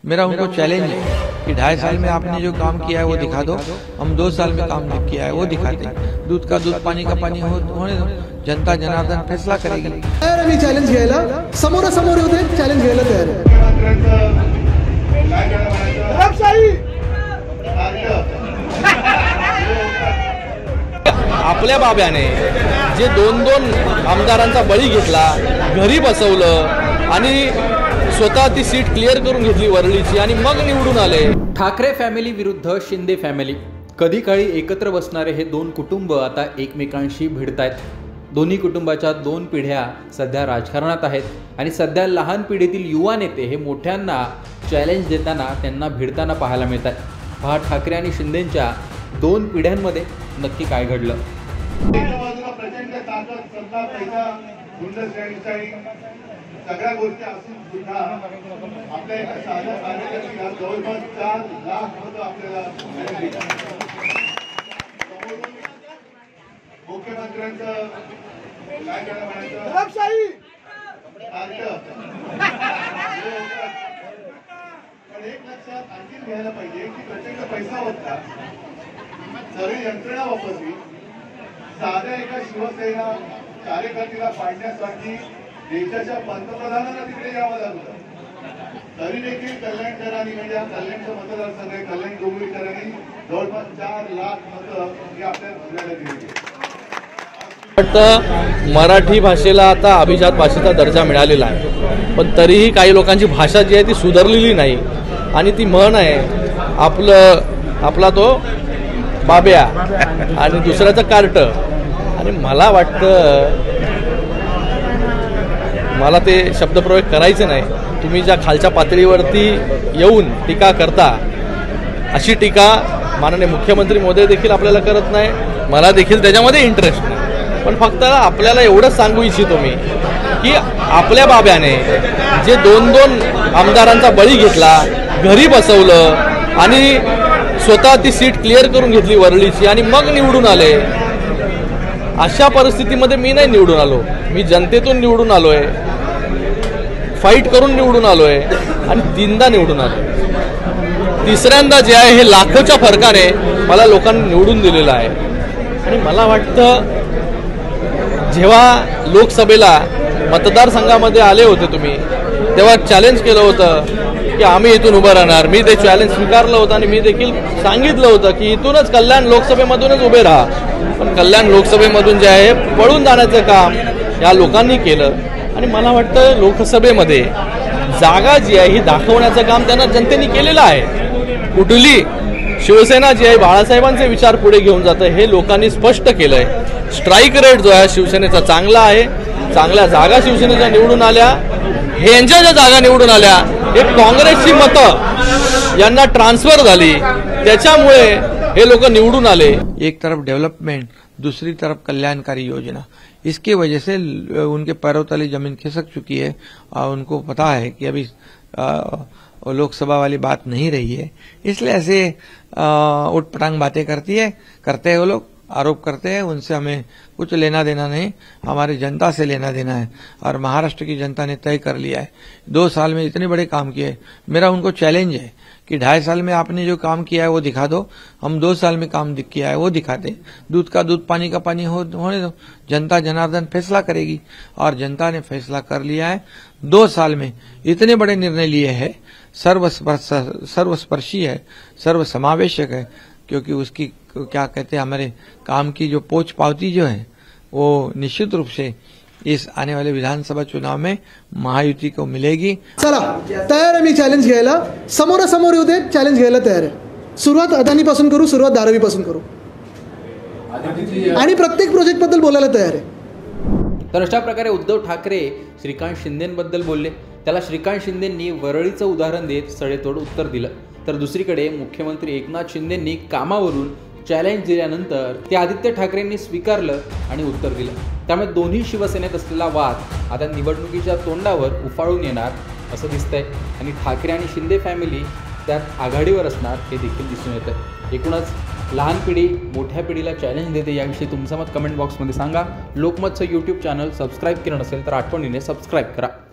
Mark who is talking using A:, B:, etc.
A: मेरा उनको चैलेंज है कि 2.5 साल में आपने जो काम किया है वो दिखा दो, हम 2 साल में काम किया है वो दिखाते हैं। दूध का दूध, पानी का पानी होने दो, जनता जनार्दन फैसला करेगी।
B: तयार आहे मी चॅलेंज घ्यायला, समोरासमोर होते चॅलेंज घ्यायला तयार आहे।
C: आपल्या बाब्याने जे 2-2 आमदारांचा बळी घेतला, घरी बसवलं आणि स्वतः ती सीट क्लिअर करून घेतली वरळीची आणि मग निवडून आले।
D: ठाकरे फॅमिली विरुद्ध शिंदे फॅमिली, कधी काळी एकत्र बसणारे हे 2 कुटुंब आता एकमेकांशी भिडतायत। दोन्ही कुटुंबाच्या 2 पिढ्या सध्या राजकारणात आहेत आणि सध्या लहान पिढीतील युवा नेते हे मोठ्यांना चॅलेंज देताना त्यांना भिडताना पाहायला मिळत आहे। पहा ठाकरे आणि शिंदेंच्या 2 पिढ्यांमध्ये नक्की काय घडलं।
E: सगळ्या गोष्टी असून सुद्धा आपल्या एका साध्या कार्यकर्त्याला जवळपास 4 लाख मतं आपल्याला मुख्यमंत्र्यांचं काय करायला म्हणायचं पण एक लक्षात आणखी घ्यायला पाहिजे की प्रचंड पैसा होता, सर्व यंत्रणा वापरली, साध्या एका शिवसेना कार्यकर्त्याला पाडण्यासाठी देशाच्या पंतप्रधानांना तिकडे यावं लागलं, तरी देखील कल्याणकरांनी म्हणजे कल्याणचं मतदारसंघ आहे, कल्याण डोंबिवलीकरांनी जवळपास 4 लाख मतं हे आपल्याला जिल्ह्याला दिली।
C: वाटतं मराठी भाषेला आता अभिजात भाषेचा दर्जा मिळालेला आहे, पण तरीही काही लोकांची भाषा जी आहे ती सुधारलेली नाही आणि ती म्हण आहे आपला तो बाब्या आणि दुसऱ्याचं कार्ट। आणि मला वाटतं मला ते शब्दप्रयोग करायचे नाही। तुम्ही ज्या खालच्या पातळीवरती येऊन टीका करता, अशी टीका माननीय मुख्यमंत्री महोदय देखील आपल्याला करत नाही, मला देखील त्याच्यामध्ये इंटरेस्ट नाही। पण फक्त आपल्याला एवढंच सांगू इच्छितो मी की आपल्या बाब्याने जे 2-2 आमदारांचा बळी घेतला, घरी बसवलं आणि स्वतः ती सीट क्लिअर करून घेतली वरळीची आणि मग निवडून आले, अशा परिस्थितीमध्ये मी नाही निवडून आलो, मी जनतेतून निवडून आलोय, फाईट करून निवडून आलोय आणि 3दा निवडून आलोय। तिसऱ्यांदा जे आहे हे लाखोच्या फरकाने मला लोकांनी निवडून दिलेलं आहे। आणि मला वाटतं जेव्हा लोकसभेला मतदारसंघामध्ये आले होते तुम्ही, तेव्हा चॅलेंज केलं होतं की आम्ही इथून उभं राहणार, मी ते चॅलेंज स्वीकारलं होतं आणि मी देखील सांगितलं होतं की इथूनच कल्याण लोकसभेमधूनच उभे राहा। पण कल्याण लोकसभेमधून जे आहे पळून जाण्याचं काम या लोकांनी केलं आणि मला वाटतं लोकसभेमध्ये जागा जी आहे ही दाखवण्याचं काम त्यांना जनतेने केलेलं आहे। कुठली शिवसेना जी आहे बाळासाहेबांचे विचार पुढे घेऊन जातं हे लोकांनी स्पष्ट केलंय। स्ट्राईक रेट जो आहे शिवसेनेचा चांगला आहे, चांगल्या जागा शिवसेनेच्या निवडून आल्या, हे यांच्या ज्या जागा निवडून आल्या हे काँग्रेसची मतं यांना ट्रान्सफर झाली, त्याच्यामुळे हे लोक निवडून आले।
A: एक तरफ डेवलपमेंट, दूसरी तरफ कल्याणकारी योजना, इसकी वजह से उनके पैरों तले जमीन खिसक चुकी है और उनको पता है कि अभी लोकसभा वाली बात नहीं रही है, इसलिए ऐसे उठपटांग बातें करते हैं वो लोग, आरोप करते हैं। उनसे हमें कुछ लेना देना नहीं, हमारी जनता से लेना देना है और महाराष्ट्र की जनता ने तय कर लिया है। 2 साल में इतने बड़े काम किए, मेरा उनको चैलेंज है कि 2.5 साल में आपने जो काम किया है वो दिखा दो, हम 2 साल में काम किया है वो दिखाते हैं। दूध का दूध, पानी का पानी होने दो, जनता जनार्दन फैसला करेगी और जनता ने फैसला कर लिया है। 2 साल में इतने बड़े निर्णय लिए हैं, सर्वस्पर्शी है, सर्वसमावेशक है, क्योंकि उसकी क्या कहते हैं हमारे काम की जो पोच पावती जो है वो निश्चित रूप से इस आने वाले विधानसभा चुनाव में महायुति को मिलेगी।
B: चला तयार आहे मी चॅलेंज घ्यायला, समोरासमोर होते चॅलेंज घ्यायला तयार आहे। सुरुवात अदानीपासून करू, सुरुवात धारावीपासून करू आणि प्रत्येक प्रोजेक्ट बद्दल बोलायला तयार आहे।
D: तर अशा प्रकारे उद्धव ठाकरे श्रीकांत शिंदेंबद्दल बोलले, त्याला श्रीकांत शिंदेंनी वरळीचं उदाहरण देत सडेतोड उत्तर दिलं। तर दुसरीकडे मुख्यमंत्री एकनाथ शिंदेंनी कामावरून चॅलेंज दिल्यानंतर ते आदित्य ठाकरेंनी स्वीकारलं आणि उत्तर दिलं। त्यामुळे दोन्ही शिवसेनेत असलेला वाद आता निवडणुकीच्या तोंडावर उफाळून येणार असं दिसतंय आणि ठाकरे आणि शिंदे फॅमिली त्यात आघाडीवर असणार हे देखील दिसून येतंय। एकूणच लहान पिढी मोठ्या पिढीला चॅलेंज देते याविषयी तुमचं मत कमेंट बॉक्समध्ये सांगा। लोकमतचं यूट्यूब चॅनल सबस्क्राईब केलं नसेल तर आठवणीने सबस्क्राईब करा।